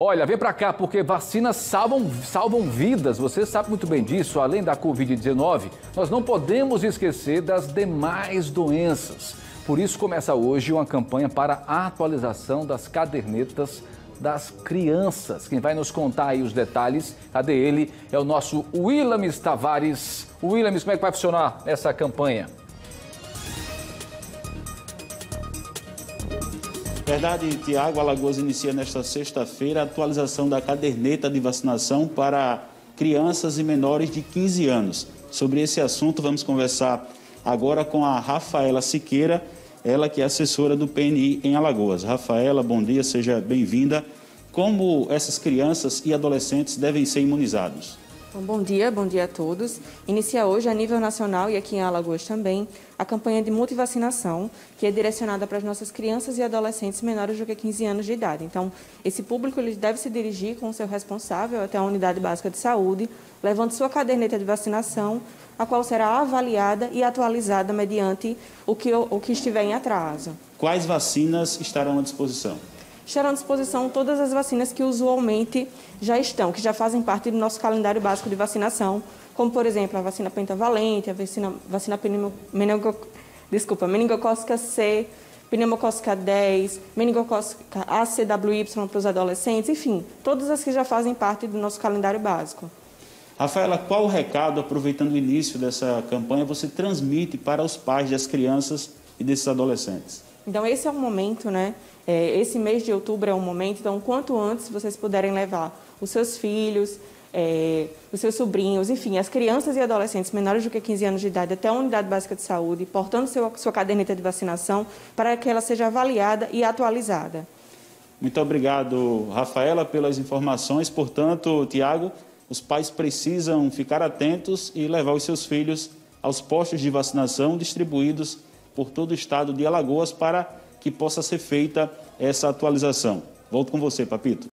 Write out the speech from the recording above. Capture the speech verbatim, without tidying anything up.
Olha, vem pra cá porque vacinas salvam, salvam vidas, você sabe muito bem disso. Além da covid dezenove, nós não podemos esquecer das demais doenças. Por isso começa hoje uma campanha para a atualização das cadernetas das crianças. Quem vai nos contar aí os detalhes, cadê ele? É o nosso Willamis Tavares. Willamis, como é que vai funcionar essa campanha? Verdade, Tiago. Alagoas inicia nesta sexta-feira a atualização da caderneta de vacinação para crianças e menores de quinze anos. Sobre esse assunto, vamos conversar agora com a Rafaela Siqueira, ela que é assessora do P N I em Alagoas. Rafaela, bom dia, seja bem-vinda. Como essas crianças e adolescentes devem ser imunizados? Bom, bom dia, bom dia a todos. Inicia hoje a nível nacional e aqui em Alagoas também a campanha de multivacinação, que é direcionada para as nossas crianças e adolescentes menores do que quinze anos de idade. Então, esse público ele deve se dirigir com o seu responsável até a unidade básica de saúde, levando sua caderneta de vacinação, a qual será avaliada e atualizada mediante o que, o que estiver em atraso. Quais vacinas estarão à disposição? Estarão à disposição todas as vacinas que usualmente já estão, que já fazem parte do nosso calendário básico de vacinação, como, por exemplo, a vacina pentavalente, a vacina, vacina meningo, desculpa, meningocócica C, pneumocócica dez, meningocócica A C W Y para os adolescentes, enfim, todas as que já fazem parte do nosso calendário básico. Rafaela, qual o recado, aproveitando o início dessa campanha, você transmite para os pais das crianças e desses adolescentes? Então, esse é o momento, né? É, esse mês de outubro é um momento, então, quanto antes vocês puderem levar os seus filhos, é, os seus sobrinhos, enfim, as crianças e adolescentes menores do que quinze anos de idade até a unidade básica de saúde, portando seu, sua caderneta de vacinação para que ela seja avaliada e atualizada. Muito obrigado, Rafaela, pelas informações. Portanto, Tiago, os pais precisam ficar atentos e levar os seus filhos aos postos de vacinação distribuídos por todo o estado de Alagoas para que possa ser feita essa atualização. Volto com você, Papito.